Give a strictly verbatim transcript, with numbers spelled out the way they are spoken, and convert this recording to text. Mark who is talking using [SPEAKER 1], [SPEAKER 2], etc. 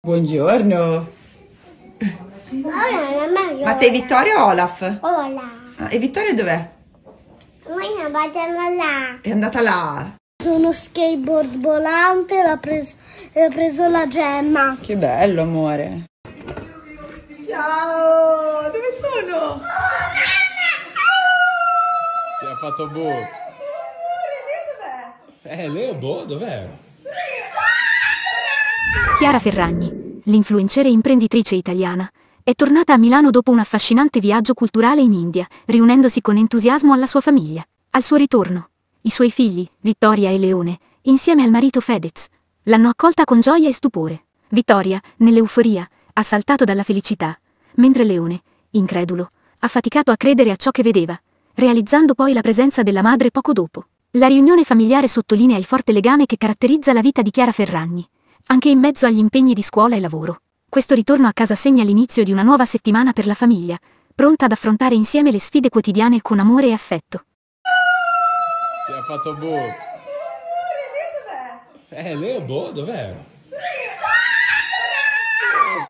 [SPEAKER 1] Buongiorno. Ma sei Vittoria o Olaf?
[SPEAKER 2] Olaf.
[SPEAKER 1] Ah, e Vittoria dov'è?
[SPEAKER 2] Noi vado là.
[SPEAKER 1] È andata là.
[SPEAKER 2] Su uno skateboard volante e l'ha preso, e ha preso la Gemma.
[SPEAKER 1] Che bello, amore. Ciao, dove sono? Oh,
[SPEAKER 3] Ti ha fatto boh.
[SPEAKER 1] amore, Leo dov'è?
[SPEAKER 3] Eh, Leo, boh, dov'è?
[SPEAKER 4] Chiara Ferragni, l'influencer e imprenditrice italiana, è tornata a Milano dopo un affascinante viaggio culturale in India, riunendosi con entusiasmo alla sua famiglia. Al suo ritorno, i suoi figli, Vittoria e Leone, insieme al marito Fedez, l'hanno accolta con gioia e stupore. Vittoria, nell'euforia, ha saltato dalla felicità, mentre Leone, incredulo, ha faticato a credere a ciò che vedeva, realizzando poi la presenza della madre poco dopo. La riunione familiare sottolinea il forte legame che caratterizza la vita di Chiara Ferragni, anche in mezzo agli impegni di scuola e lavoro. Questo ritorno a casa segna l'inizio di una nuova settimana per la famiglia, pronta ad affrontare insieme le sfide quotidiane con amore e affetto.
[SPEAKER 3] Ti ha fatto boh.
[SPEAKER 1] amore, Leo dov'è?
[SPEAKER 3] Eh, Leo, boh, dov'è?